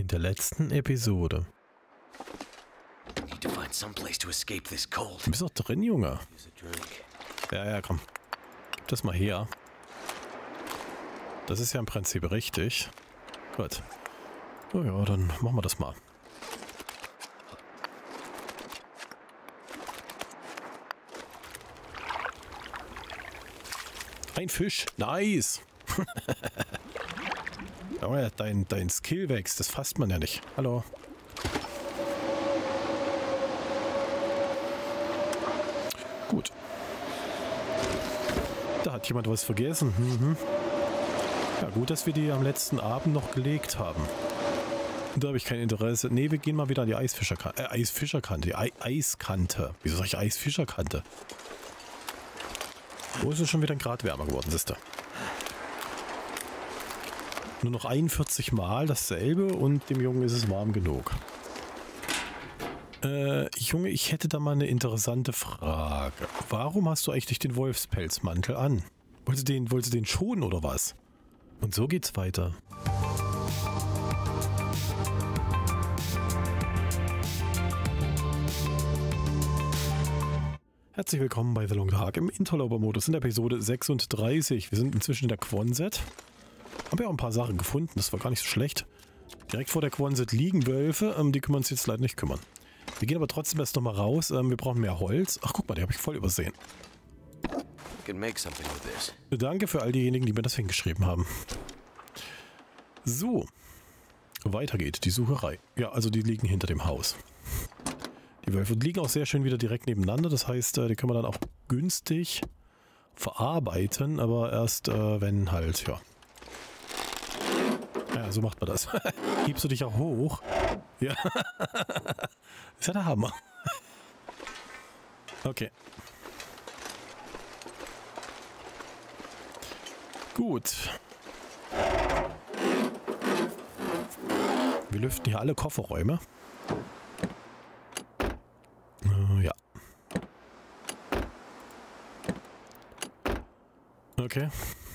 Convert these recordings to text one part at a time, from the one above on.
In der letzten Episode. Need to find some place to escape this cold. Du bist doch drin, Junge. Use a drink. Ja, komm. Gib das mal her. Das ist ja im Prinzip richtig. Gut. Oh ja, dann machen wir das mal. Ein Fisch. Nice. Aber dein Skill wächst. Das fasst man ja nicht. Hallo. Gut. Da hat jemand was vergessen. Ja, gut, dass wir die am letzten Abend noch gelegt haben. Da habe ich kein Interesse. Ne, wir gehen mal wieder an die Eisfischerkante. Eisfischerkante. Die Eiskante. Wieso sag ich Eisfischerkante? Wo ist es schon wieder ein Grad wärmer geworden, siehst du? Nur noch 41 Mal dasselbe und dem Jungen ist es warm genug. Junge, ich hätte da mal eine interessante Frage. Warum hast du eigentlich den Wolfspelzmantel an? Wolltest du den schonen oder was? Und so geht's weiter. Herzlich willkommen bei The Long Dark im Interloper-Modus in der Episode 36. Wir sind inzwischen in der Quonset. Haben ja auch ein paar Sachen gefunden, das war gar nicht so schlecht. Direkt vor der Quonset liegen Wölfe, die können wir uns jetzt leider nicht kümmern. Wir gehen aber trotzdem erst nochmal raus, wir brauchen mehr Holz. Ach guck mal, die habe ich voll übersehen. Danke für all diejenigen, die mir das hingeschrieben haben. So, weiter geht die Sucherei. Ja, also die liegen hinter dem Haus. Die Wölfe liegen auch sehr schön wieder direkt nebeneinander, das heißt, die können wir dann auch günstig verarbeiten, aber erst wenn halt, ja. Ja, so macht man das. Hebst du dich auch hoch? Ja. Ist ja der Hammer. Okay. Gut. Wir lüften hier alle Kofferräume. Ja. Okay.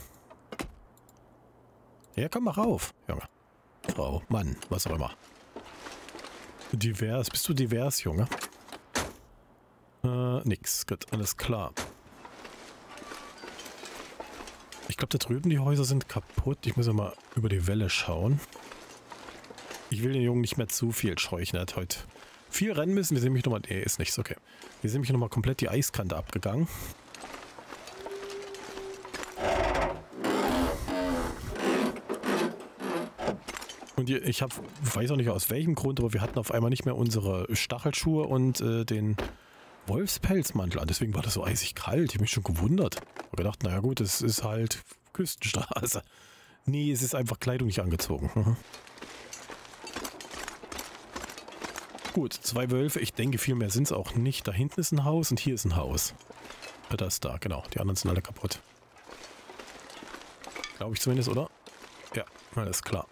Ja, komm mal rauf, Junge. Frau, Mann, was auch immer. Divers, bist du divers, Junge? Nix. Gut, alles klar. Ich glaube, da drüben die Häuser sind kaputt. Ich muss ja mal über die Welle schauen. Ich will den Jungen nicht mehr zu viel scheuchen. Er hat heute viel rennen müssen. Wir sind nämlich nochmal... Nee, ist nichts, okay. Wir sind nämlich nochmal komplett die Eiskante abgegangen. Und ich weiß auch nicht aus welchem Grund, aber wir hatten auf einmal nicht mehr unsere Stachelschuhe und den Wolfspelzmantel an. Deswegen war das so eisig kalt. Ich habe mich schon gewundert. Ich habe gedacht, naja gut, es ist halt Küstenstraße. Nee, es ist einfach Kleidung nicht angezogen. Gut, 2 Wölfe. Ich denke, viel mehr sind es auch nicht. Da hinten ist ein Haus und hier ist ein Haus. Das da, genau. Die anderen sind alle kaputt. Glaube ich zumindest, oder? Ja, alles klar.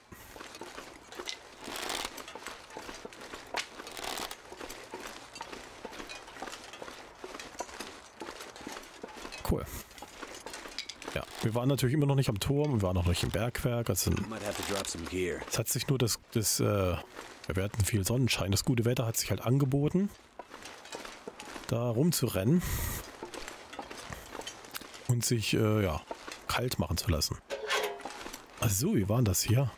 Cool. Ja, wir waren natürlich immer noch nicht am Turm, wir waren noch nicht im Bergwerk. Also es hat sich nur wir hatten viel Sonnenschein. Das gute Wetter hat sich halt angeboten, da rumzurennen und sich, ja, kalt machen zu lassen. Also, wie war denn das hier?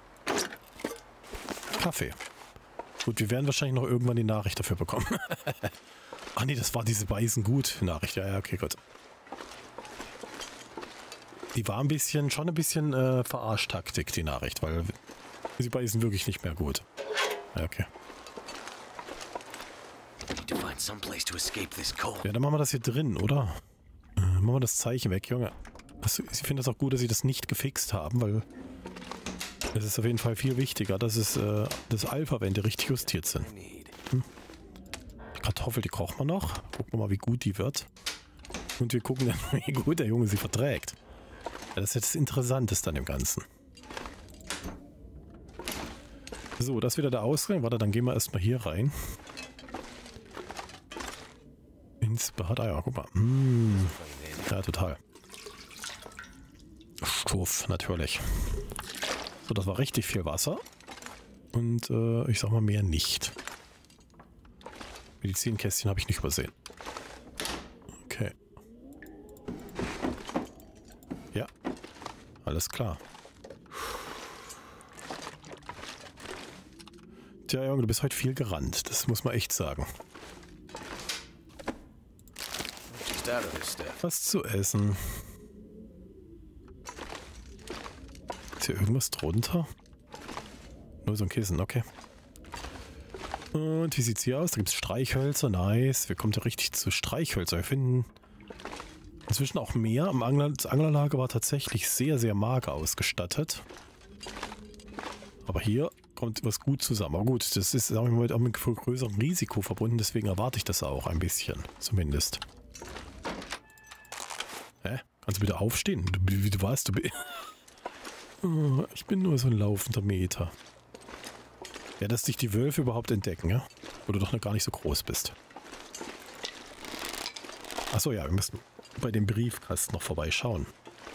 Kaffee. Gut, wir werden wahrscheinlich noch irgendwann die Nachricht dafür bekommen. Ach nee, das war diese Beißen-Gut-Nachricht. Ja, okay, gut. Die war schon ein bisschen Verarschtaktik, die Nachricht, weil sie beißen wirklich nicht mehr gut. Ja, okay. Ja, dann machen wir das hier drin, oder? Machen wir das Zeichen weg, Junge. Ich finde das auch gut, dass sie das nicht gefixt haben, weil es ist auf jeden Fall viel wichtiger, dass das Alpha-Wände richtig justiert sind. Die Kartoffel, die kochen wir noch. Gucken wir mal, wie gut die wird. Und wir gucken dann, wie gut der Junge sie verträgt. Ja, das ist jetzt das Interessanteste an dem Ganzen. So, das ist wieder der Ausgang. Warte, dann gehen wir erstmal hier rein. Ins Bad. Ah ja, guck mal. Ja, total. Stoff, natürlich. So, das war richtig viel Wasser. Und ich sag mal mehr nicht. Medizinkästchen habe ich nicht übersehen. Okay. Ja. Alles klar. Tja, Junge, du bist heute viel gerannt. Das muss man echt sagen. Just out of this stuff. Was zu essen. Ist hier irgendwas drunter? Nur so ein Kissen, okay. Und wie sieht's hier aus? Da gibt es Streichhölzer, nice. Wir kommen ja richtig zu Streichhölzer. Wir finden inzwischen auch mehr. Das Anglerlager war tatsächlich sehr, sehr mager ausgestattet. Aber hier kommt was gut zusammen. Aber gut, das ist auch mit einem größerem Risiko verbunden, deswegen erwarte ich das auch ein bisschen, zumindest. Hä? Kannst du bitte aufstehen? Wie du warst, oh, ich bin nur so ein laufender Meter. Ja, dass dich die Wölfe überhaupt entdecken, ja? Wo du doch noch gar nicht so groß bist. Achso, ja, wir müssen bei dem Briefkasten noch vorbeischauen.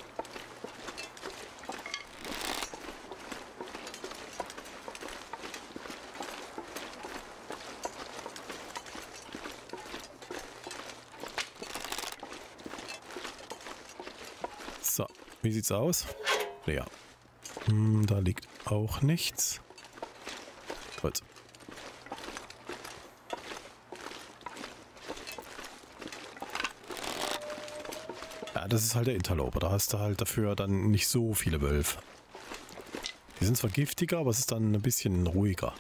So, wie sieht's aus? Ja. Da liegt auch nichts. Gut. Ja, das ist halt der Interloper. Da hast du halt dafür dann nicht so viele Wölfe. Die sind zwar giftiger, aber es ist dann ein bisschen ruhiger.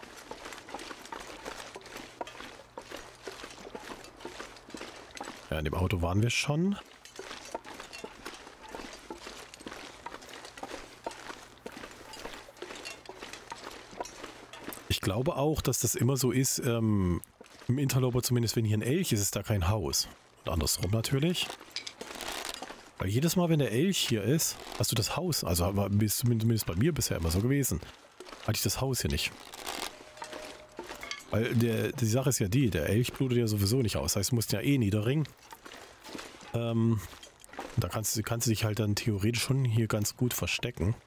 Ja, in dem Auto waren wir schon. Ich glaube auch, dass das immer so ist, im Interloper zumindest, wenn hier ein Elch ist, ist da kein Haus. Und andersrum natürlich. Weil jedes Mal, wenn der Elch hier ist, hast du das Haus, also ist zumindest bei mir bisher immer so gewesen, hatte ich das Haus hier nicht. Weil die Sache ist ja die, der Elch blutet ja sowieso nicht aus. Das heißt, du musst ja eh niederringen. Da kannst du dich halt dann theoretisch schon hier ganz gut verstecken.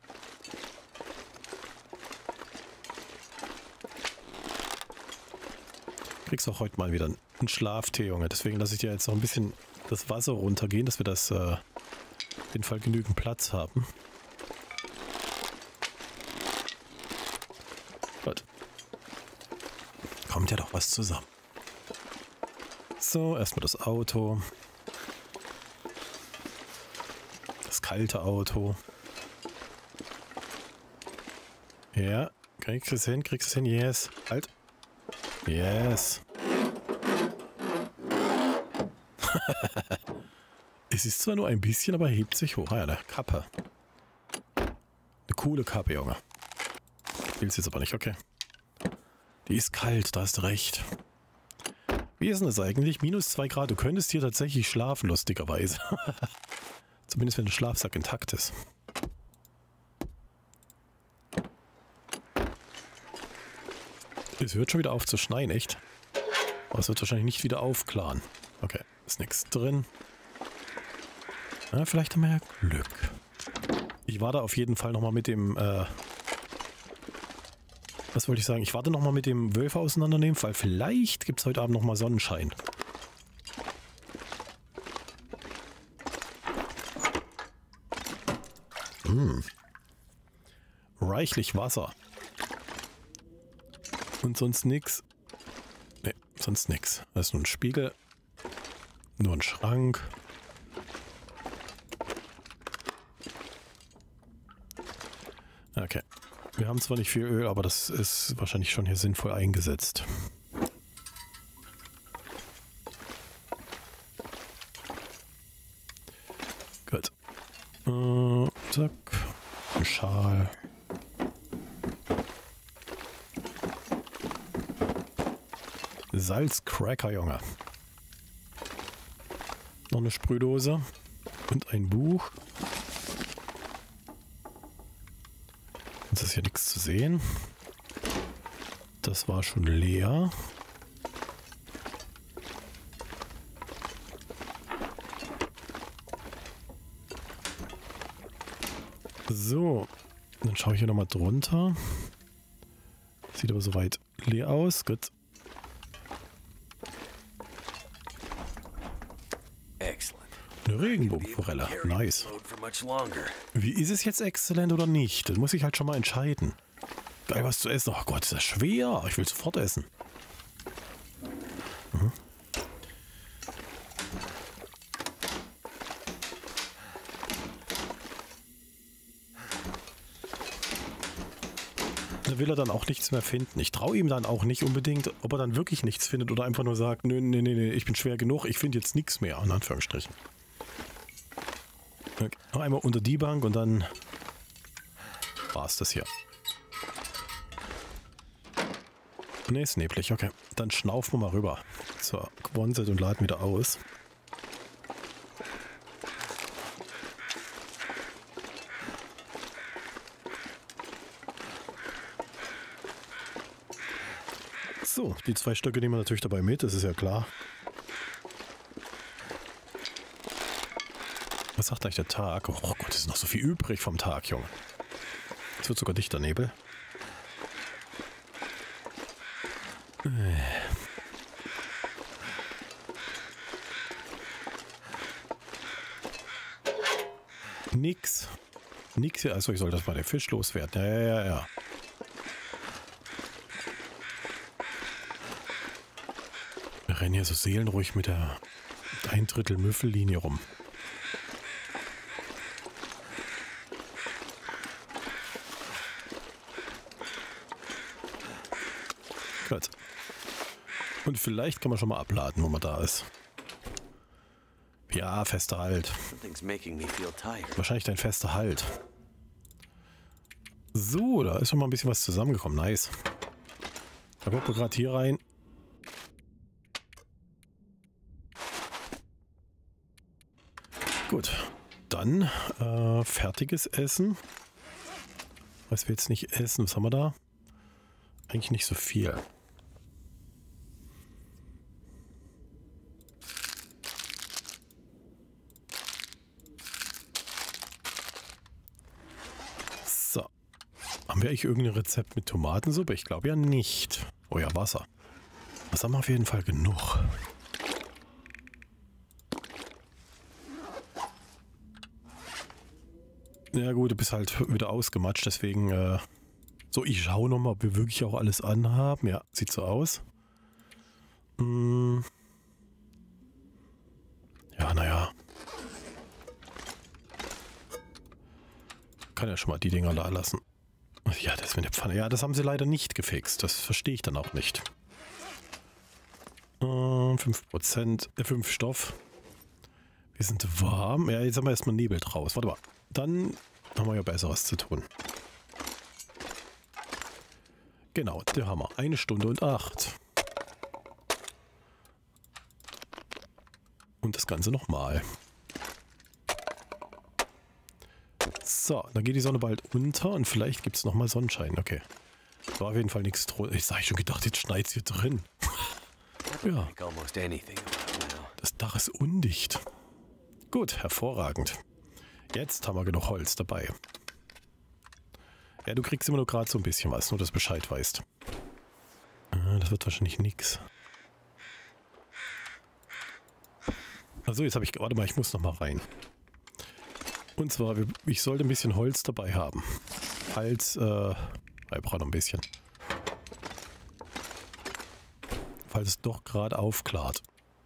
Kriegst auch heute mal wieder einen Schlaftee, Junge. Deswegen lasse ich dir jetzt noch ein bisschen das Wasser runtergehen, dass wir das auf jeden Fall genügend Platz haben. Gut. Kommt ja doch was zusammen. So, erstmal das Auto. Das kalte Auto. Ja, kriegst du es hin, yes. Halt. Yes. Es ist zwar nur ein bisschen, aber hebt sich hoch. Ah ja, eine Kappe. Eine coole Kappe, Junge. Willst jetzt aber nicht, okay. Die ist kalt, da hast du recht. Wie ist denn das eigentlich? Minus 2 Grad. Du könntest hier tatsächlich schlafen, lustigerweise. Zumindest wenn der Schlafsack intakt ist. Es hört schon wieder auf zu schneien, echt. Aber es wird wahrscheinlich nicht wieder aufklaren. Okay, ist nichts drin. Na, vielleicht haben wir ja Glück. Ich warte auf jeden Fall nochmal mit dem, was wollte ich sagen? Ich warte nochmal mit dem Wölfe auseinandernehmen, weil vielleicht gibt es heute Abend nochmal Sonnenschein. Reichlich Wasser. Und sonst nix. Ne, sonst nix. Das ist nur ein Spiegel. Nur ein Schrank. Okay. Wir haben zwar nicht viel Öl, aber das ist wahrscheinlich schon hier sinnvoll eingesetzt. Gut. Zack. Ein Schal. Salzcracker, Junge. Noch eine Sprühdose. Und ein Buch. Jetzt ist hier nichts zu sehen. Das war schon leer. So. Dann schaue ich hier nochmal drunter. Sieht aber soweit leer aus. Gut. Excellent. Eine Regenbogenforelle. Nice. Wie ist es jetzt exzellent oder nicht? Das muss ich halt schon mal entscheiden. Geil, was zu essen. Oh Gott, ist das schwer. Ich will sofort essen. Mhm. Da will er dann auch nichts mehr finden. Ich traue ihm dann auch nicht unbedingt, ob er dann wirklich nichts findet oder einfach nur sagt, nö, nee, nee, nee, ich bin schwer genug, ich finde jetzt nichts mehr, in Anführungsstrichen. Okay. Noch einmal unter die Bank und dann war es das hier. Ne, ist neblig, okay. Dann schnaufen wir mal rüber zur Quonset und laden wieder aus. So, die 2 Stöcke nehmen wir natürlich dabei mit, das ist ja klar. Was sagt eigentlich der Tag? Oh Gott, es ist noch so viel übrig vom Tag, Junge. Es wird sogar dichter Nebel. Nix. Nix hier. Also ich soll das mal den Fisch loswerden. Ja. Wir rennen hier so seelenruhig mit der 1/3 Müffellinie rum. Gut. Und vielleicht kann man schon mal abladen, wo man da ist. Ja, fester Halt. Wahrscheinlich dein fester Halt. So, da ist schon mal ein bisschen was zusammengekommen. Nice. Da gucken wir gerade hier rein. Gut. Dann fertiges Essen. Was wir jetzt nicht essen. Was haben wir da? Eigentlich nicht so viel. So. Haben wir eigentlich irgendein Rezept mit Tomatensuppe? Ich glaube ja nicht. Oh ja, Wasser. Das haben wir auf jeden Fall genug. Ja gut, du bist halt wieder ausgematscht, deswegen... So, ich schaue nochmal, ob wir wirklich auch alles anhaben. Ja, sieht so aus. Ja, naja. Kann ja schon mal die Dinger da lassen. Ja, das mit der Pfanne. Ja, das haben sie leider nicht gefixt. Das verstehe ich dann auch nicht. 5%, 5 Stoff. Wir sind warm. Ja, jetzt haben wir erstmal Nebel draus. Warte mal. Dann haben wir ja Besseres zu tun. Genau, der Hammer. 1 Stunde und 8. Und das Ganze nochmal. So, dann geht die Sonne bald unter und vielleicht gibt es nochmal Sonnenschein. Okay. War auf jeden Fall nichts drunter. Ich habe schon gedacht, jetzt schneit es hier drin. Ja. Das Dach ist undicht. Gut, hervorragend. Jetzt haben wir genug Holz dabei. Ja, du kriegst immer nur gerade so ein bisschen was, nur dass du Bescheid weißt. Das wird wahrscheinlich nix. Also jetzt habe ich... Warte mal, ich muss noch mal rein. Und zwar, ich sollte ein bisschen Holz dabei haben. Falls... ich brauche noch ein bisschen. Falls es doch gerade aufklart.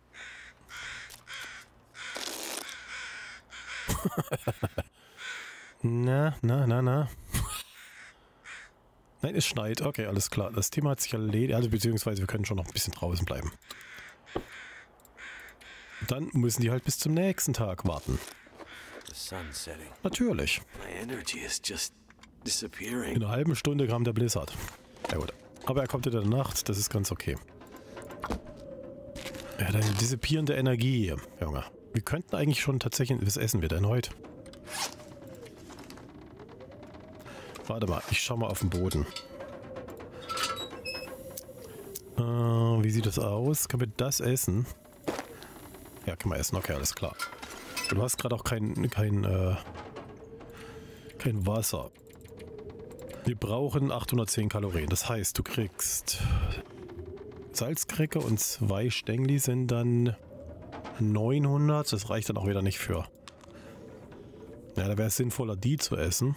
Na. Nein, es schneit. Okay, alles klar. Das Thema hat sich erledigt. Also beziehungsweise wir können schon noch ein bisschen draußen bleiben. Dann müssen die halt bis zum nächsten Tag warten. Natürlich. In einer halben Stunde kam der Blizzard. Ja gut. Aber er kommt in der Nacht. Das ist ganz okay. Ja, deine dissipierende Energie, Junge. Wir könnten eigentlich schon tatsächlich... Was essen wir denn heute? Warte mal, ich schau mal auf den Boden. Wie sieht das aus? Können wir das essen? Ja, können wir essen. Okay, alles klar. Du hast gerade auch kein Wasser. Wir brauchen 810 Kalorien. Das heißt, du kriegst Salzcracker und 2 Stängli sind dann 900. Das reicht dann auch wieder nicht für. Ja, da wäre es sinnvoller, die zu essen.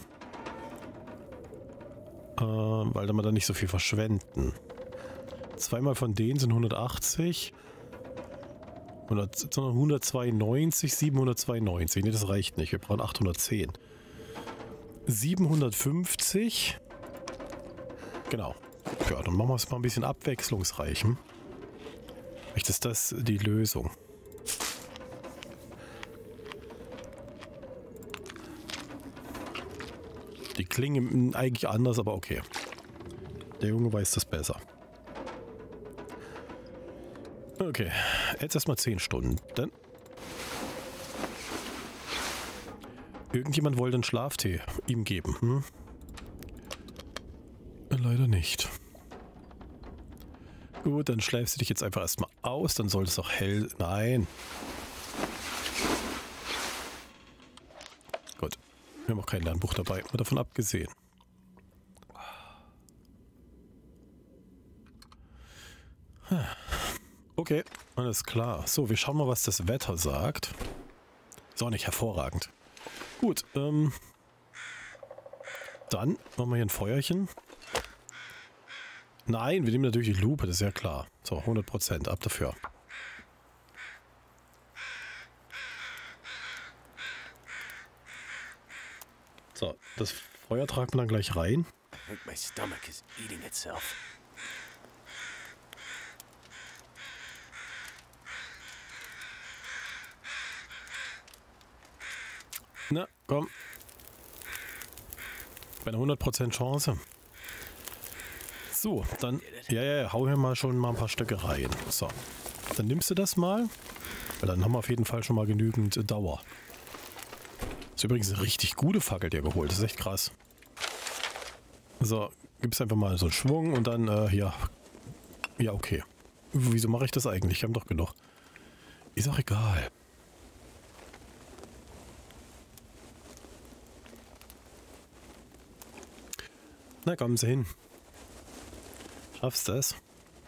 Weil dann wir dann nicht so viel verschwenden. 2 von denen sind 180. 192, 792. Ne, das reicht nicht. Wir brauchen 810. 750. Genau. Ja, dann machen wir es mal ein bisschen abwechslungsreich. Vielleicht ist das die Lösung. Die klingen eigentlich anders, aber okay. Der Junge weiß das besser. Okay, jetzt erstmal 10 Stunden. Dann irgendjemand wollte einen Schlaftee ihm geben. Leider nicht. Gut, dann schläfst du dich jetzt einfach erstmal aus, dann sollte es auch hell... Nein. Gut. Wir haben auch kein Lernbuch dabei, mal davon abgesehen. Okay, alles klar. So, wir schauen mal, was das Wetter sagt. Ist auch nicht hervorragend. Gut, dann machen wir hier ein Feuerchen. Nein, wir nehmen natürlich die Lupe, das ist ja klar. So, 100%, ab dafür. So, das Feuer tragen wir dann gleich rein. I think my stomach is eating itself. Na, komm. Bei einer 100% Chance. So, dann... Ja, hau hier mal schon mal ein paar Stücke rein. So, dann nimmst du das mal. Weil dann haben wir auf jeden Fall schon mal genügend Dauer. Das ist übrigens eine richtig gute Fackel, die er geholt. Das ist echt krass. So, gibst einfach mal so einen Schwung und dann, ja. Ja, okay. Wieso mache ich das eigentlich? Ich habe doch genug. Ist auch egal. Na, kommen Sie hin. Schaffst du es?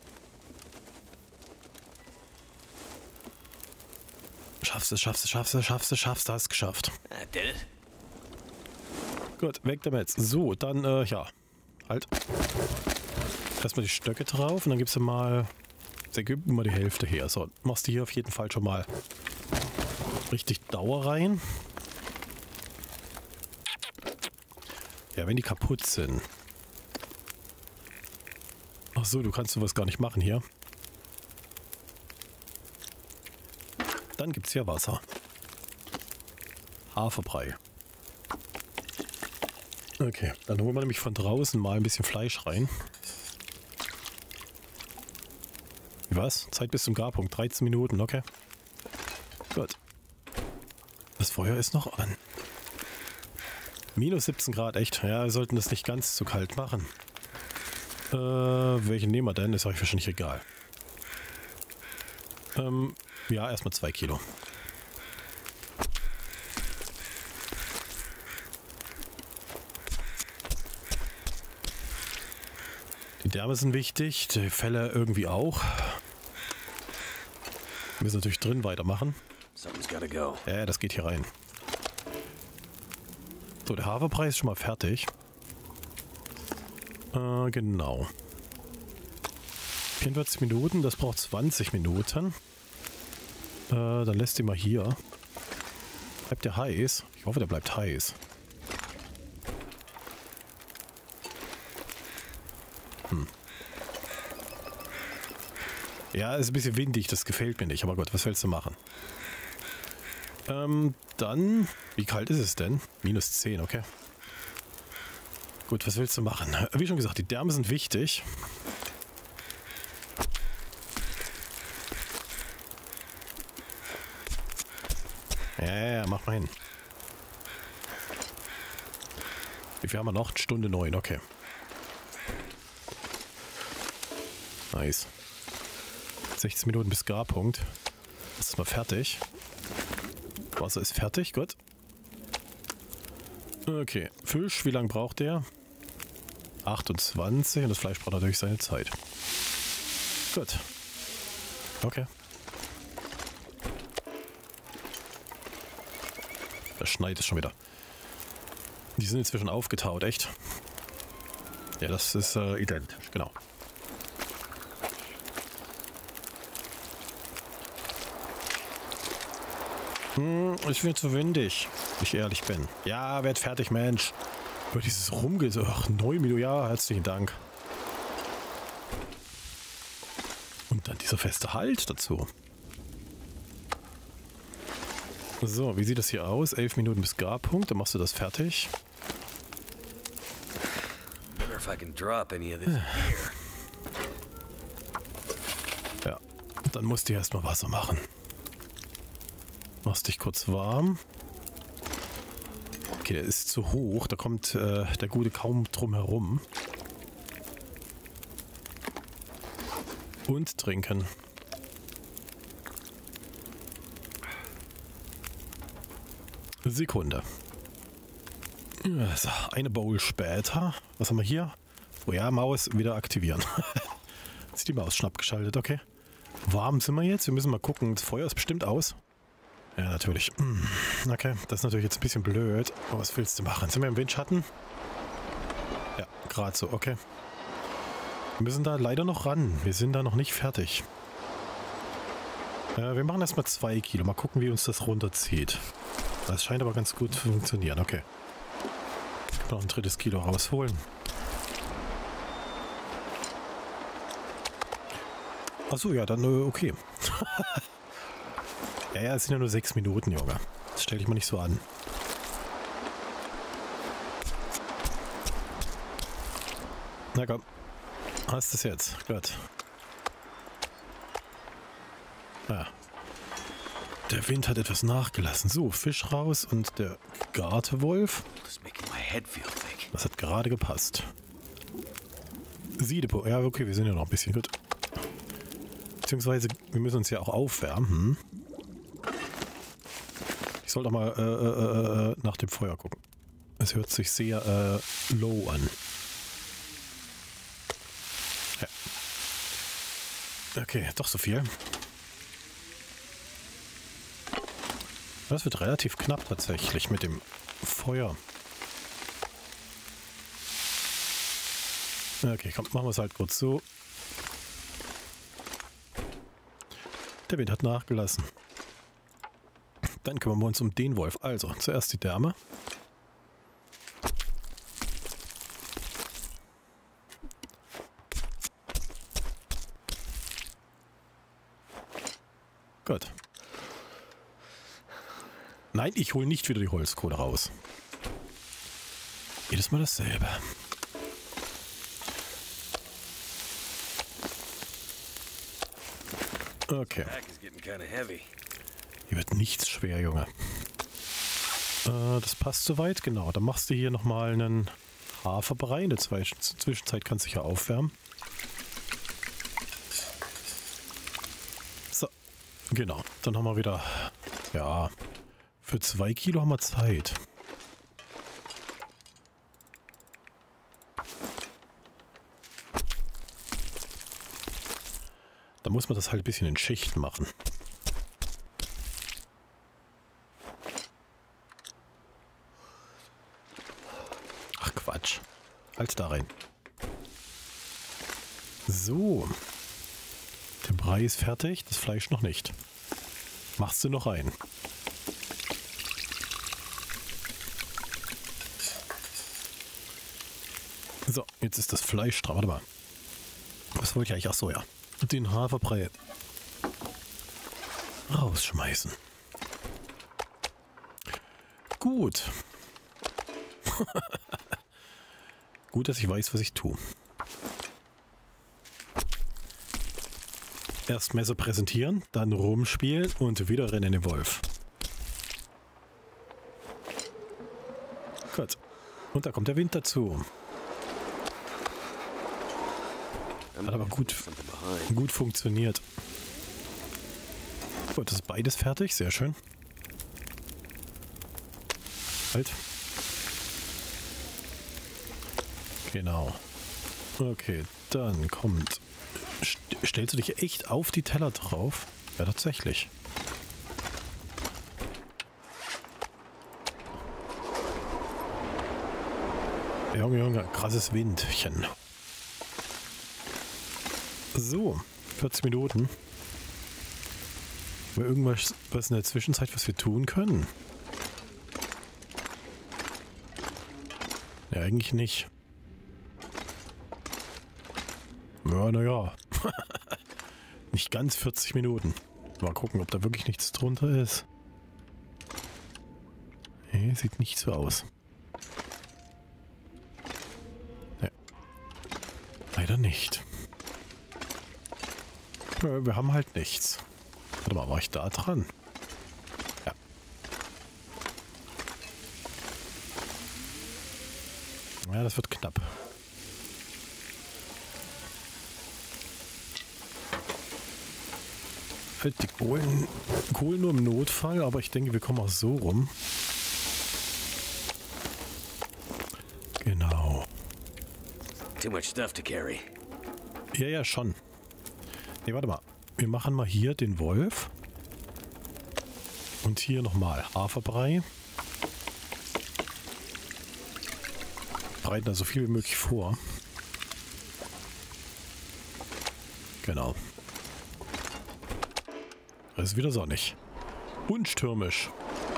Schaffst du, hast es geschafft. I did it. Gut, weg damit. So, dann, ja. Halt. Erstmal die Stöcke drauf und dann gibst du mal... Jetzt ergibt mal die Hälfte her. So, machst du hier auf jeden Fall schon mal richtig Dauer rein. Ja, wenn die kaputt sind. Ach so, du kannst sowas gar nicht machen hier. Dann gibt es ja Wasser. Haferbrei. Okay, dann holen wir nämlich von draußen mal ein bisschen Fleisch rein. Was? Zeit bis zum Garpunkt. 13 Minuten, okay. Gut. Das Feuer ist noch an. Minus 17 Grad, echt. Ja, wir sollten das nicht ganz zu kalt machen. Welchen nehmen wir denn? Ist euch wahrscheinlich egal. Ja, erstmal 2 Kilo. Die Därme sind wichtig, die Felle irgendwie auch. Wir müssen natürlich drin weitermachen. Something's gotta go. Ja, das geht hier rein. So, der Haferbrei ist schon mal fertig. Genau. 44 Minuten, das braucht 20 Minuten. Dann lässt ihn mal hier. Bleibt der heiß? Ich hoffe, der bleibt heiß. Ja, ist ein bisschen windig, das gefällt mir nicht. Aber gut, was willst du machen? Dann, wie kalt ist es denn? Minus 10, okay. Gut, was willst du machen? Wie schon gesagt, die Därme sind wichtig. Ja, mach mal hin. Wie viel haben wir noch? Stunde 9, okay. Nice. 16 Minuten bis Garpunkt. Das ist mal fertig. Wasser ist fertig, gut. Okay, Fisch, wie lange braucht der? 28 und das Fleisch braucht natürlich seine Zeit. Gut. Okay. Das schneit es schon wieder. Die sind inzwischen aufgetaut, echt? Ja, das ist identisch, genau. Ich bin zu windig, wenn ich ehrlich bin. Ja, werd fertig, Mensch. Aber dieses Rumgese... Ach, 9 Minuten, ja, herzlichen Dank. Und dann dieser feste Halt dazu. So, wie sieht das hier aus? 11 Minuten bis Garpunkt, dann machst du das fertig. Ja, dann musst du erstmal Wasser machen. Machst dich kurz warm. Okay, der ist zu hoch, da kommt der Gute kaum drum herum. Und trinken. Sekunde. So, eine Bowl später. Was haben wir hier? Oh ja, Maus wieder aktivieren. Jetzt ist die Maus schon abgeschaltet, okay. Warm sind wir jetzt. Wir müssen mal gucken. Das Feuer ist bestimmt aus. Ja, natürlich. Okay, das ist natürlich jetzt ein bisschen blöd. Aber was willst du machen? Sind wir im Windschatten? Ja, gerade so, okay. Wir müssen da leider noch ran. Wir sind da noch nicht fertig. Wir machen erstmal 2 Kilo. Mal gucken, wie uns das runterzieht. Das scheint aber ganz gut zu funktionieren. Okay. Ich kann noch ein 3. Kilo rausholen. Achso, ja, dann okay. Ja, es sind ja nur 6 Minuten, Junge. Das stell dich mal nicht so an. Na komm. Hast es jetzt. Gut. Ja. Der Wind hat etwas nachgelassen. So, Fisch raus und der Gartewolf. Das hat gerade gepasst. Siedepo. Ja, okay, wir sind ja noch ein bisschen gut. Beziehungsweise, wir müssen uns ja auch aufwärmen. Ich sollte doch mal nach dem Feuer gucken. Es hört sich sehr low an. Ja. Okay, doch so viel. Das wird relativ knapp tatsächlich mit dem Feuer. Okay, komm, machen wir es halt kurz so. Der Wind hat nachgelassen. Dann kümmern wir uns um den Wolf. Also, zuerst die Därme. Gut. Nein, ich hole nicht wieder die Holzkohle raus. Jedes Mal dasselbe. Okay. Hier wird nichts schwer, Junge. Das passt soweit. Genau, dann machst du hier nochmal einen Haferbrei. In der Zwischenzeit kannst du dich ja aufwärmen. So, genau. Dann haben wir wieder... Ja, für 2 Kilo haben wir Zeit. Da muss man das halt ein bisschen in Schichten machen. Ach Quatsch. Halt da rein. So. Der Brei ist fertig, das Fleisch noch nicht. Machst du noch rein. So, jetzt ist das Fleisch dran. Warte mal. Was wollte ich eigentlich? Ach so, ja. Den Haferbrei rausschmeißen. Gut. Gut, dass ich weiß, was ich tue. Erst Messer präsentieren, dann rumspielen und wieder rennen in den Wolf. Gut. Und da kommt der Wind dazu. Hat aber gut funktioniert. Gut, das ist beides fertig. Sehr schön. Halt. Genau. Okay, dann kommt... Stellst du dich echt auf die Teller drauf? Ja, tatsächlich. Junge, Junge, krasses Windchen. So, 40 Minuten. Haben wir irgendwas in der Zwischenzeit, was wir tun können? Ja, eigentlich nicht. Ja, naja. Nicht ganz 40 Minuten. Mal gucken, ob da wirklich nichts drunter ist. Nee, sieht nicht so aus. Ja. Leider nicht. Ja, wir haben halt nichts. Warte mal, war ich da dran? Ja. Ja, das wird knapp. Halt die Kohlen nur im Notfall, aber ich denke, wir kommen auch so rum. Genau. Too much stuff to carry. Ja, ja, schon. Nee, warte mal. Wir machen mal hier den Wolf. Und hier nochmal Haferbrei. Bereiten da so viel wie möglich vor. Genau. Es ist wieder sonnig. Und stürmisch.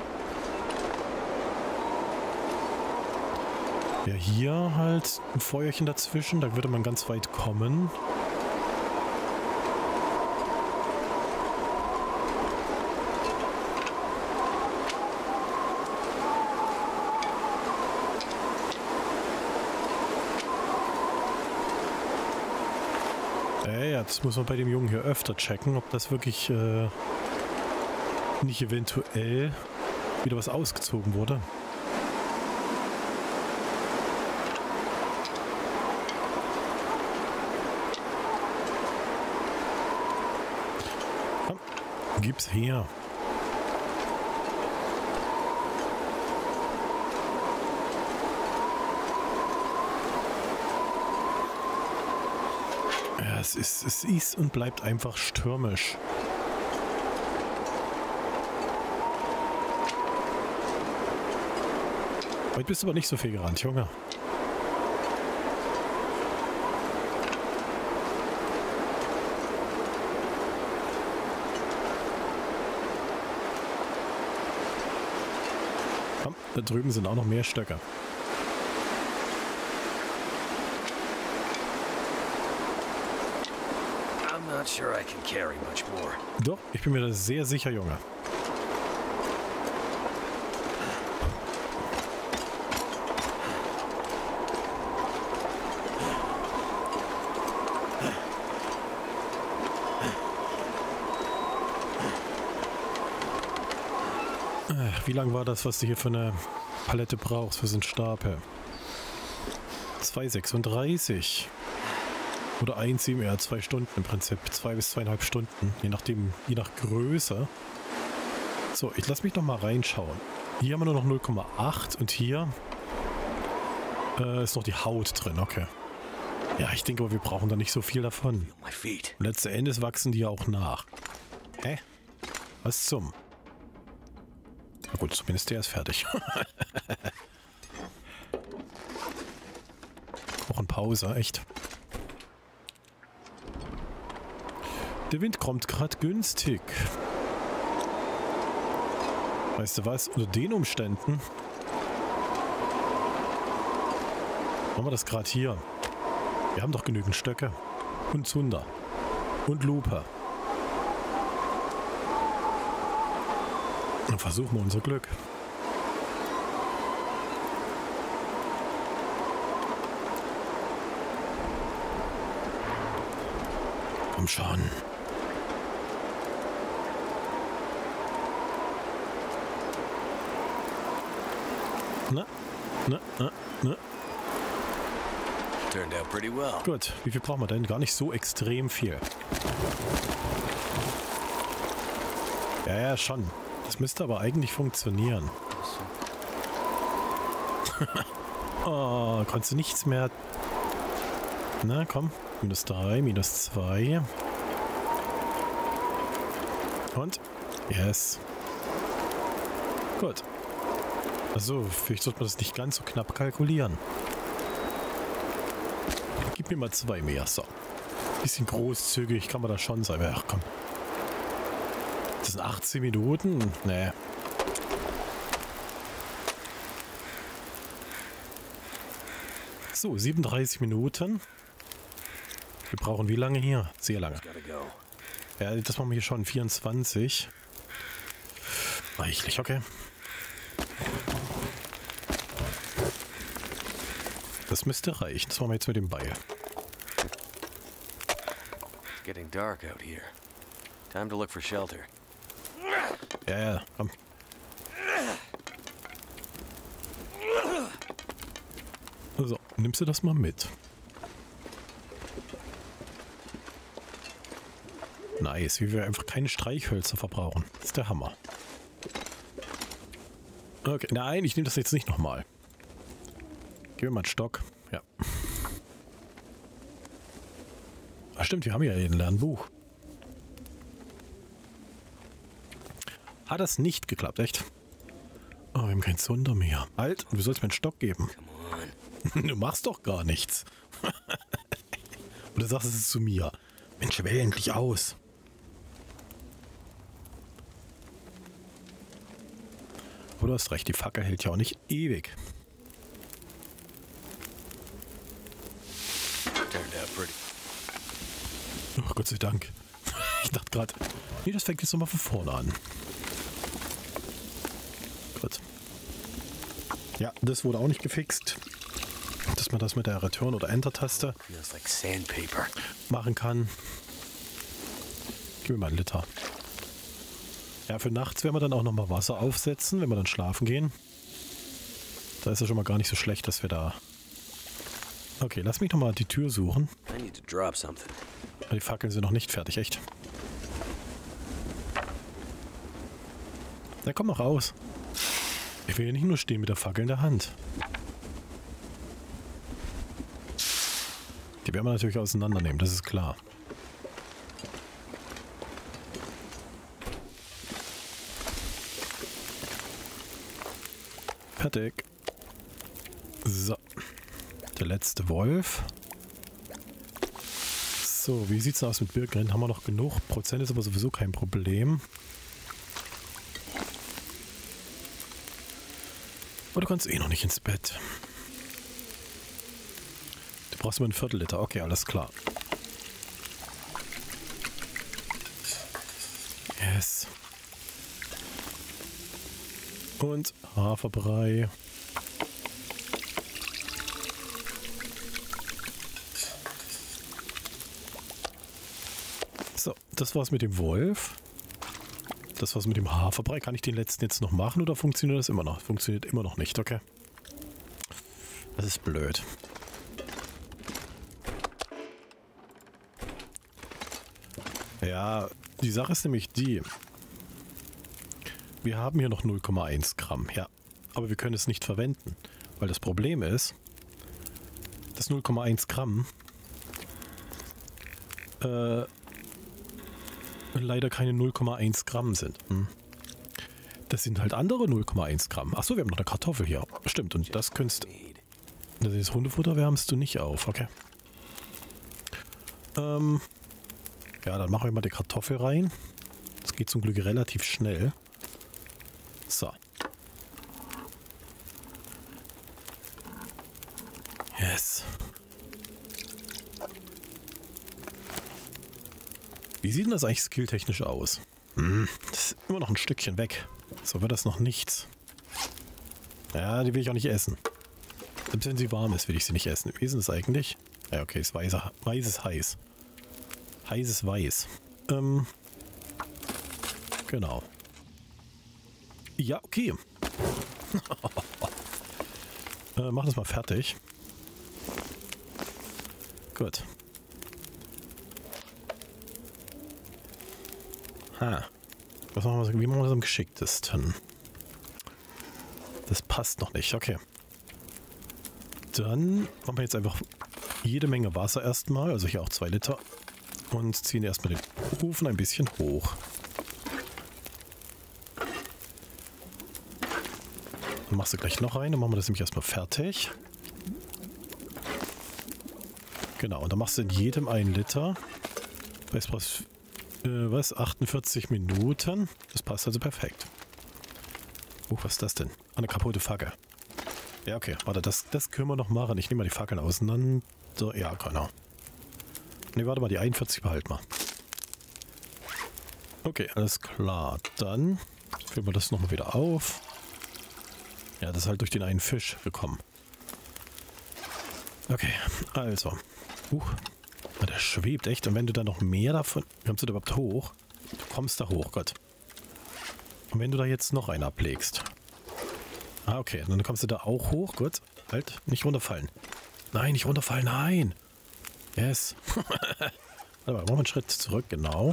Ja, hier halt ein Feuerchen dazwischen. Da würde man ganz weit kommen. Ja, das muss man bei dem Jungen hier öfter checken, ob das wirklich nicht eventuell wieder was ausgezogen wurde. Komm, gib's her. Ja, es ist und bleibt einfach stürmisch. Heute bist du aber nicht so viel gerannt, Junge. Komm, da drüben sind auch noch mehr Stöcke. I'm not sure I can carry much more. Doch, ich bin mir da sehr sicher, Junge. Wie lang war das, was du hier für eine Palette brauchst, für so einen Stapel? 2,36. Oder 1,7, ja, 2 Stunden im Prinzip. 2 bis 2,5 Stunden, je nachdem, je nach Größe. So, ich lasse mich noch mal reinschauen. Hier haben wir nur noch 0,8 und hier ist noch die Haut drin, okay. Ja, ich denke aber, wir brauchen da nicht so viel davon. My feet. Letzten Endes wachsen die ja auch nach. Hä? Was zum? Na gut, zumindest der ist fertig. Pause, echt. Der Wind kommt gerade günstig. Weißt du was? Unter den Umständen machen wir das gerade hier. Wir haben doch genügend Stöcke. Und Zunder. Und Lupe. Dann versuchen wir unser Glück. Komm schon. Na. Turned out pretty well. Gut, wie viel brauchen wir denn? Gar nicht so extrem viel. Ja, schon. Das müsste aber eigentlich funktionieren. Oh, konntest du nichts mehr... Na komm, -3, -2. Und? Yes. Gut. Also, vielleicht sollte man das nicht ganz so knapp kalkulieren. Gib mir mal 2 mehr. So. Bisschen großzügig kann man das schon sein. Ach komm. Das sind 18 Minuten? Nee. So, 37 Minuten. Wir brauchen wie lange hier? Sehr lange. Ja, das machen wir hier schon. 24. Reichlich, okay. Das müsste reichen. Das machen wir jetzt mit dem Beil. It's getting dark out here. Time to look for shelter. Ja, komm. So, nimmst du das mal mit? Nice, wie wir einfach keine Streichhölzer verbrauchen. Das ist der Hammer. Okay, nein, ich nehme das jetzt nicht nochmal. Gib mir mal einen Stock. Ja. Ach stimmt, wir haben ja ein Lernbuch. Hat das nicht geklappt, echt? Oh, wir haben kein Zunder mehr. Halt, du sollst mir einen Stock geben. Du machst doch gar nichts. Oder sagst es zu mir. Mensch, wähl endlich aus. Aber du hast recht, die Fackel hält ja auch nicht ewig. Oh, Gott sei Dank. Ich dachte gerade, nee, das fängt jetzt nochmal von vorne an. Gut. Ja, das wurde auch nicht gefixt. Dass man das mit der Return- oder Enter-Taste machen kann. Gib mir mal einen Liter. Ja, für nachts werden wir dann auch nochmal Wasser aufsetzen, wenn wir dann schlafen gehen. Da ist ja schon mal gar nicht so schlecht, dass wir da... Okay, lass mich nochmal die Tür suchen. Die Fackeln sind noch nicht fertig, echt. Na komm noch raus. Ich will ja nicht nur stehen mit der Fackel in der Hand. Die werden wir natürlich auseinandernehmen, das ist klar. Fertig. So. Der letzte Wolf. So, wie sieht's aus mit Birkenrind? Haben wir noch genug? Prozent ist aber sowieso kein Problem. Aber du kannst eh noch nicht ins Bett. Du brauchst immer ein Viertel-Liter. Okay, alles klar. Yes. Und Haferbrei. So, das war's mit dem Wolf. Das war's mit dem Haferbrei. Kann ich den letzten jetzt noch machen oder funktioniert das immer noch? Funktioniert immer noch nicht, okay. Das ist blöd. Ja, die Sache ist nämlich die. Wir haben hier noch 0,1 Gramm, ja. Aber wir können es nicht verwenden. Weil das Problem ist, dass 0,1 Gramm leider keine 0,1 Gramm sind. Das sind halt andere 0,1 Gramm. Achso, wir haben noch eine Kartoffel hier. Stimmt, und das könntest... Das ist Hundefutter, wärmst du nicht auf, okay. Ja, dann machen wir mal die Kartoffel rein. Das geht zum Glück relativ schnell. So. Yes. Wie sieht denn das eigentlich skilltechnisch aus? Das ist immer noch ein Stückchen weg. So wird das noch nichts. Ja, die will ich auch nicht essen. Selbst wenn sie warm ist, will ich sie nicht essen. Wie ist denn das eigentlich? Ja, okay, ist weißes heiß. Heißes Weiß. Genau. Ja, okay. Mach das mal fertig. Gut. Was machen wir, wie machen wir das am geschicktesten? Das passt noch nicht, okay. Dann machen wir jetzt einfach jede Menge Wasser erstmal, also hier auch 2 Liter. Und ziehen erstmal den Ofen ein bisschen hoch. Dann machst du gleich noch rein, dann machen wir das nämlich erstmal fertig. Genau, und dann machst du in jedem 1 Liter. Weißt du was? 48 Minuten. Das passt also perfekt. Was ist das denn? Eine kaputte Fackel. Ja, okay. Warte, das können wir noch machen. Ich nehme mal die Fackeln auseinander. Ja, genau. Ne, warte mal, die 41 behalten wir. Okay, alles klar. Dann füllen wir das nochmal wieder auf. Ja, das ist halt durch den einen Fisch gekommen. Okay, also. Der schwebt echt. Und wenn du da noch mehr davon... Kommst du da überhaupt hoch? Du kommst da hoch, Gott. Und wenn du da jetzt noch einen ablegst. Ah, okay. Dann kommst du da auch hoch. Gut. Halt, nicht runterfallen. Nein, nicht runterfallen. Nein. Yes. Warte mal, machen wir einen Schritt zurück. Genau.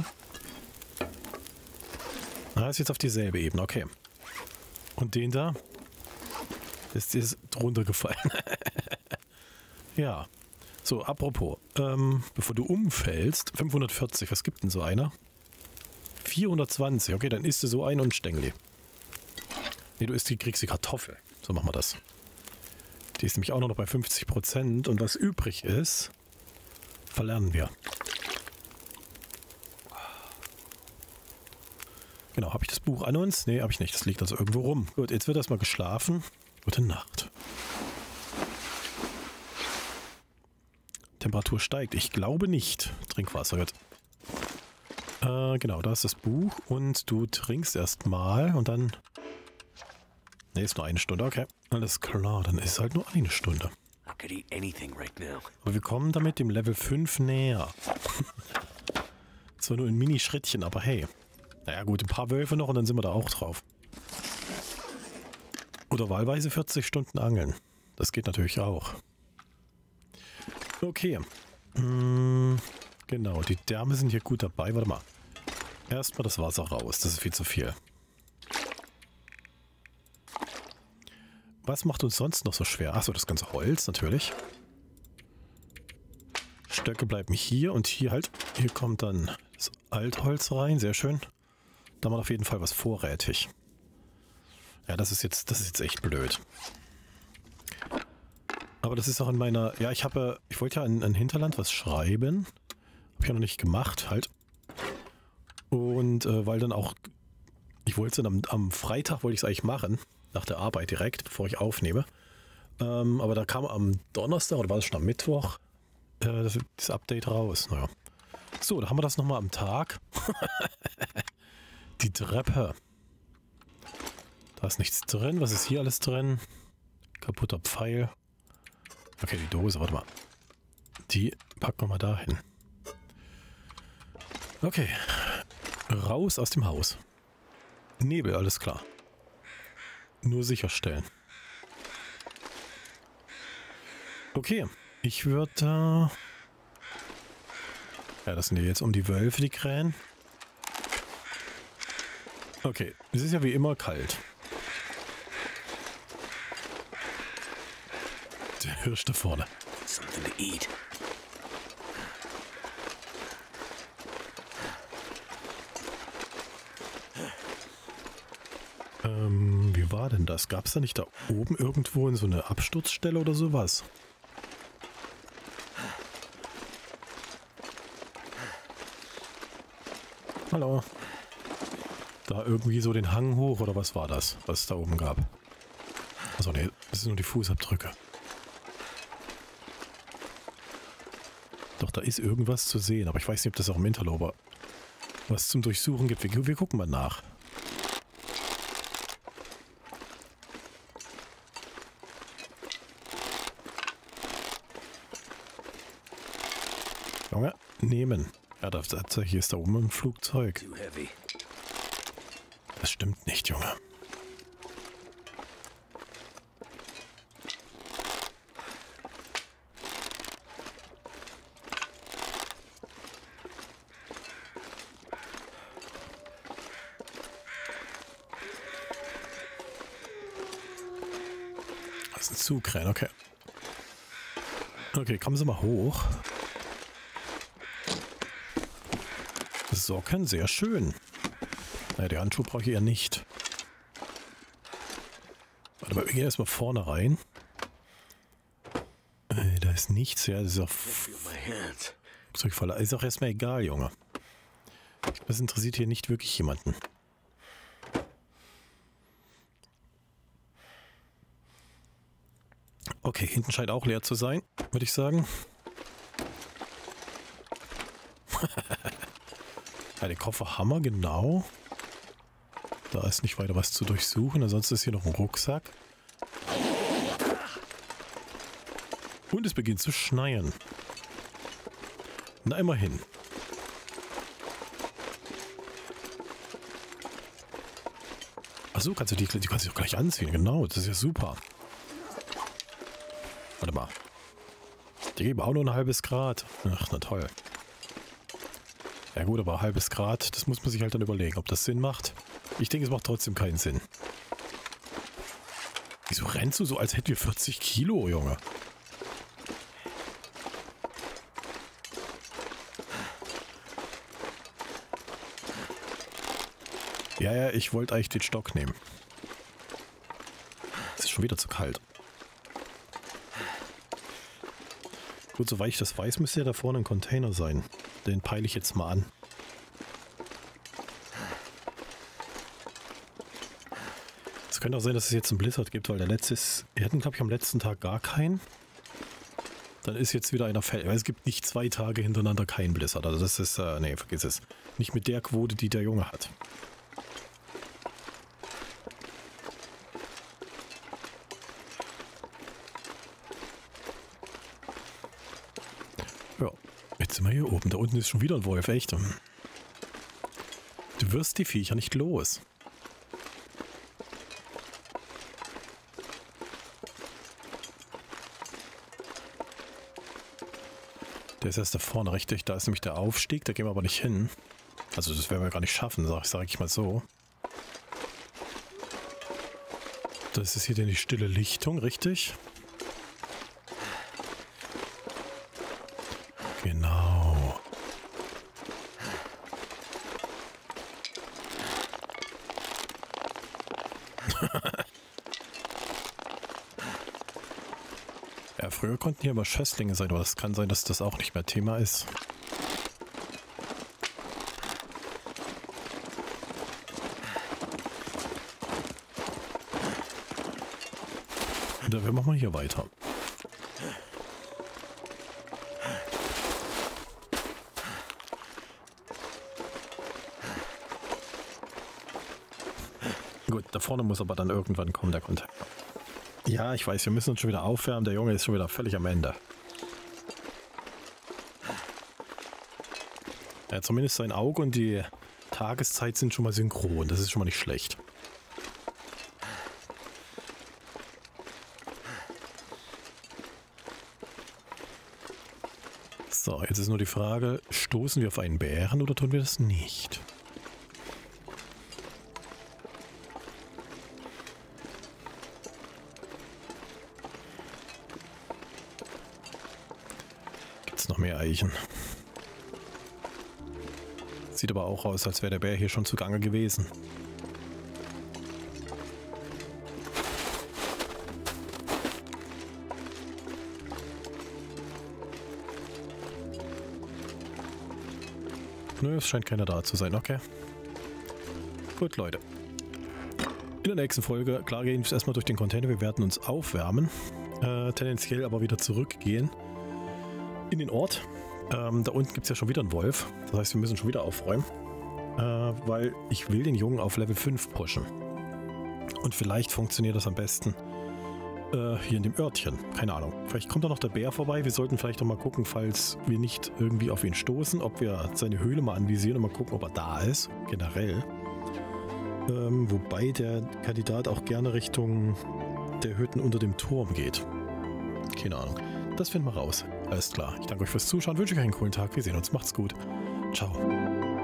Ah, ist jetzt auf dieselbe Ebene. Okay. Und den da ist drunter gefallen. Ja. So, apropos. Bevor du umfällst. 540. Was gibt denn so einer? 420. Okay, dann isst du so einen und Stängeli. Ne, kriegst die Kartoffel. So machen wir das. Die ist nämlich auch noch bei 50%. Und was übrig ist, verlernen wir. Genau, habe ich das Buch an uns? Ne, habe ich nicht. Das liegt also irgendwo rum. Gut, jetzt wird erstmal geschlafen. Gute Nacht. Temperatur steigt. Ich glaube nicht. Trinkwasser wird. Genau, da ist das Buch und du trinkst erstmal und dann... Ne, ist nur 1 Stunde. Okay, alles klar. Dann ist es halt nur 1 Stunde. Aber wir kommen damit dem Level 5 näher. Zwar nur in Mini-Schrittchen, aber hey. Naja gut, ein paar Wölfe noch und dann sind wir da auch drauf. Oder wahlweise 40 Stunden angeln. Das geht natürlich auch. Okay. Genau, die Därme sind hier gut dabei. Warte mal. Erstmal das Wasser raus. Das ist viel zu viel. Was macht uns sonst noch so schwer? Achso, das ganze Holz natürlich. Stöcke bleiben hier und hier halt. Hier kommt dann das Altholz rein. Sehr schön. Da haben wir auf jeden Fall was vorrätig. Ja, das ist jetzt echt blöd. Aber das ist auch in meiner... Ja, ich wollte ja in Hinterland was schreiben. Habe ich ja noch nicht gemacht, halt. Und weil dann auch... Ich wollte es dann am Freitag wollte ich es eigentlich machen. Nach der Arbeit direkt, bevor ich aufnehme. Aber da kam am Donnerstag, oder war das schon am Mittwoch, das Update raus. Naja. So, da haben wir das nochmal am Tag. Die Treppe. Da ist nichts drin. Was ist hier alles drin? Kaputter Pfeil. Okay, die Dose, warte mal. Die packen wir mal da hin. Okay. Raus aus dem Haus. Nebel, alles klar. Nur sicherstellen. Okay, ich würde... Ja, das sind ja jetzt um die Wölfe, die Krähen. Okay, es ist ja wie immer kalt. Der Hirsch da vorne. Something to eat. Wie war denn das? Gab es da nicht da oben irgendwo in so eine Absturzstelle oder sowas? Hallo. Da irgendwie so den Hang hoch oder was war das, was es da oben gab? Achso, nee, das sind nur die Fußabdrücke. Doch, da ist irgendwas zu sehen, aber ich weiß nicht, ob das auch im Interloper was zum Durchsuchen gibt. Wir gucken mal nach. Junge, nehmen. Ja, hier ist da oben ein Flugzeug. Das stimmt nicht, Junge. Das ist ein Zugkrähen, okay. Okay, kommen Sie mal hoch. Socken, sehr schön. Naja, die Handschuhe brauche ich eher nicht. Warte mal, wir gehen erstmal vorne rein. Da ist nichts, ja, das ist auch Flugzeugfaller. Ist auch erstmal egal, Junge. Das interessiert hier nicht wirklich jemanden. Okay, hinten scheint auch leer zu sein, würde ich sagen. Ja, den Koffer haben wir, genau. Da ist nicht weiter was zu durchsuchen. Ansonsten ist hier noch ein Rucksack. Und es beginnt zu schneien. Na, immerhin. Achso, kannst du die kannst du doch gleich anziehen. Genau, das ist ja super. Warte mal. Die geben auch nur ein halbes Grad. Ach, na toll. Ja gut, aber ein halbes Grad, das muss man sich halt dann überlegen, ob das Sinn macht. Ich denke, es macht trotzdem keinen Sinn. Wieso rennst du so, als hätten wir 40 Kilo, Junge? Ja, ich wollte eigentlich den Stock nehmen. Es ist schon wieder zu kalt. Gut, soweit ich das weiß, müsste ja da vorne ein Container sein. Den peile ich jetzt mal an. Es könnte auch sein, dass es jetzt einen Blizzard gibt, weil der letzte ist... Wir hatten, glaube ich, am letzten Tag gar keinen. Dann ist jetzt wieder einer fällig. Es gibt nicht 2 Tage hintereinander keinen Blizzard. Also das ist... nee, vergiss es. Nicht mit der Quote, die der Junge hat. Ja, jetzt sind wir hier oben. Da unten ist schon wieder ein Wolf, echt. Du wirst die Viecher nicht los. Der ist erst da vorne, richtig. Da ist nämlich der Aufstieg, da gehen wir aber nicht hin. Also das werden wir gar nicht schaffen, sag ich mal so. Das ist hier denn die stille Lichtung, richtig? Genau. Ja, früher konnten hier immer Schösslinge sein, aber das kann sein, dass das auch nicht mehr Thema ist. Und dann machen wir hier weiter. Gut, da vorne muss aber dann irgendwann kommen, der Container. Ja, ich weiß, wir müssen uns schon wieder aufwärmen. Der Junge ist schon wieder völlig am Ende. Ja, zumindest sein Auge und die Tageszeit sind schon mal synchron. Das ist schon mal nicht schlecht. So, jetzt ist nur die Frage, stoßen wir auf einen Bären oder tun wir das nicht? Noch mehr Eichen. Sieht aber auch aus, als wäre der Bär hier schon zugange gewesen. Nö, es scheint keiner da zu sein, okay. Gut, Leute. In der nächsten Folge, klar, gehen wir erstmal durch den Container. Wir werden uns aufwärmen. Tendenziell aber wieder zurückgehen in den Ort. Da unten gibt es ja schon wieder einen Wolf. Das heißt, wir müssen schon wieder aufräumen. Weil ich will den Jungen auf Level 5 pushen. Und vielleicht funktioniert das am besten hier in dem Örtchen. Keine Ahnung. Vielleicht kommt da noch der Bär vorbei. Wir sollten vielleicht noch mal gucken, falls wir nicht irgendwie auf ihn stoßen, ob wir seine Höhle mal anvisieren und mal gucken, ob er da ist. Generell. Wobei der Kandidat auch gerne Richtung der Hütten unter dem Turm geht. Keine Ahnung. Das finden wir raus. Alles klar. Ich danke euch fürs Zuschauen, wünsche euch einen coolen Tag. Wir sehen uns. Macht's gut. Ciao.